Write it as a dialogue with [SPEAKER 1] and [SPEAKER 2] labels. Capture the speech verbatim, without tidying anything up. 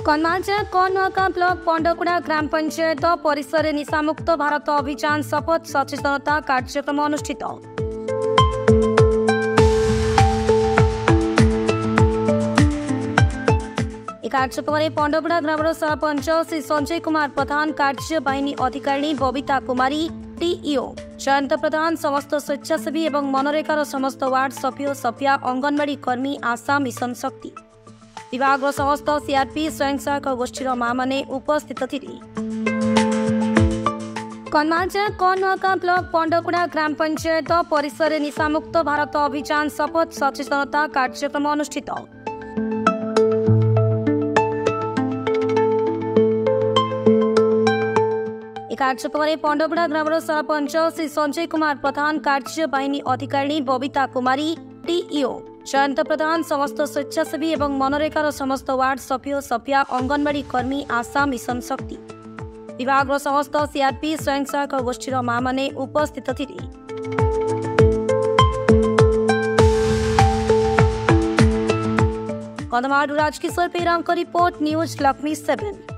[SPEAKER 1] कन्माल जिला कनका ब्लक पंडकुड़ा ग्राम पंचायत परिसर निशामुक्त भारत अभियान शपथ सचेतनता कार्यक्रम अनुष्ठित। कार्यक्रम पंडकुड़ा ग्राम सरपंच श्री संजय कुमार प्रधान, कार्यवाहिनी अधिकारी बबिता कुमारी, टीईओ जयंत प्रधान, समस्त स्वेच्छासेवी एवं मनरेगार समस्त वार्ड सभ्य सभ्या, अंगनवाड़ी कर्मी, आशा, मिशन शक्ति विभाग समस्त सीआरपी स्वयं सहायक गोष्ठी माँ मैंने उपस्थित थिले। कन्माल जिला कनका ब्लक पंडकुड़ा ग्राम पंचायत परिसर निशामुक्त भारत अभियान शपथ सचेतनता कार्यक्रम अनुष्ठित। कार्यक्रम पंडकुड़ा ग्राम सरपंच श्री संजय कुमार प्रधान, कार्यवाहिनी अधिकारी बबिता कुमारी, टीईओ जयंत प्रधान, समस्त स्वेच्छासेवी एवं मनरेगार समस्त वार्ड सभ्य सभ्या, अंगनवाड़ी कर्मी, आशा, मिशन शक्ति विभाग समस्त सीआरपी स्वयं सहायक गोष्ठी माँ मैंने उपस्थित थिले। कंधमाल राजकिशोर पेरांक रिपोर्ट, न्यूज लक्ष्मी सेवन।